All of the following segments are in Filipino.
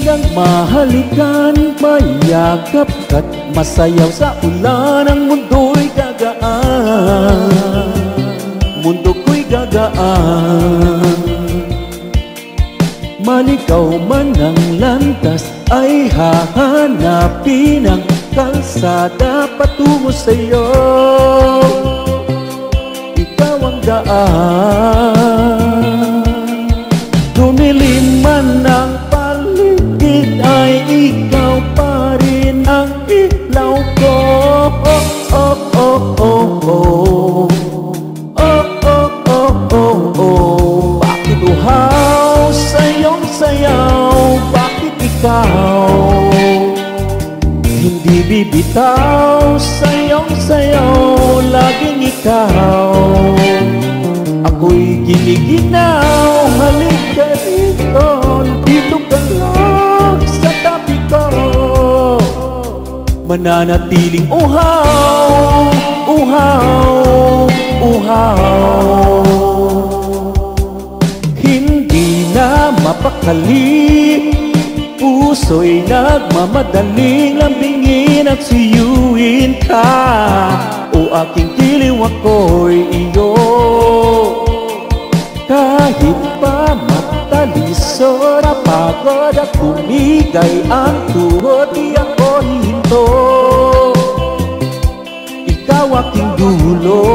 kang mahalikan, mayakap ka't masayaw sa ulan. Ang mundo'y gagaan, mundo ko'y gagaan. Maligaw man ang landas, ay hahanapin ang kalsada patungo sa'yo. Ikaw ang daan. Dumilim man ang paligid, ay ikaw pa rin ang ilaw ko. Oh, oh, oh, oh, oh. Oh, oh, oh, oh, oh. Bakit uhaw sa iyong sayaw? Bakit ikaw hindi bibitaw sa iyong sayaw? Laging ikaw, ako'y giniginaw. Halika rito, dito ka lang sa tabi ko. Mananatiling uhaw, uhaw, uhaw. Hindi na mapakali, puso'y nagmamadaling lambingin at suyuin ka. O aking giliw, ako'y iyo. Kahit pa matalisod, napagod at kumigay ang tuhod, di ako hihinto. Ikaw aking dulo.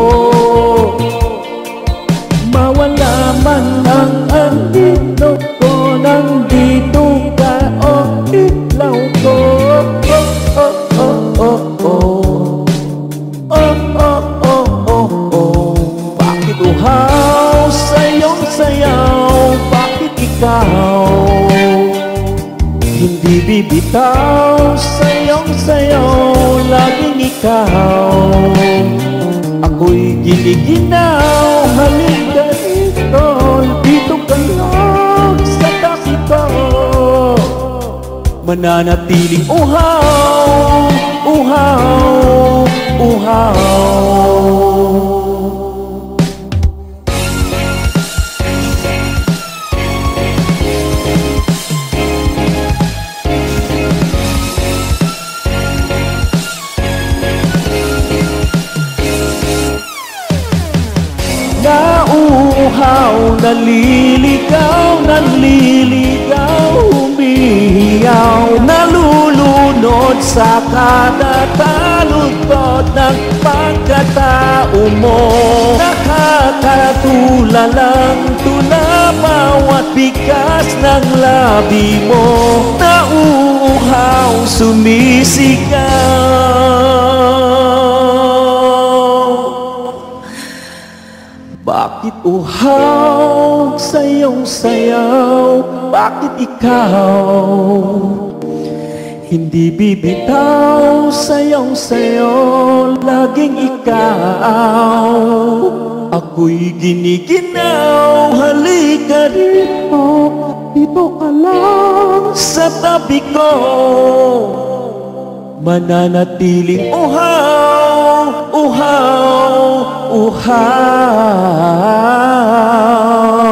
Mawala man ang andito ko, nandito ka, o ilaw ko. Oh, oh, oh, oh, oh. Oh, oh, oh, oh, oh. Bakit uhaw sa iyong sayaw? Bakit ikaw hindi bibitaw sa iyong sayaw? Laging ikaw, ako'y giniginaw. Halika dito, dito ka lang sa tabi ko. Mananatiling uhaw, uhaw, uhaw. Nauuhaw, naliligaw, naliligaw, umiyaw, nalulunod sa kada taludtod ng pagkatao mo. Nakakatulalang tula bawat bigkas ng labi mo. Nauuhaw, sumisigaw. Bakit uhaw sa iyong sayaw? Bakit ikaw hindi bibitaw sa iyong sayaw? Laging ikaw, ako'y giniginaw. Halika rito, dito ka lang sa tabi ko. Mananatiling uhaw, uhaw, uhaw.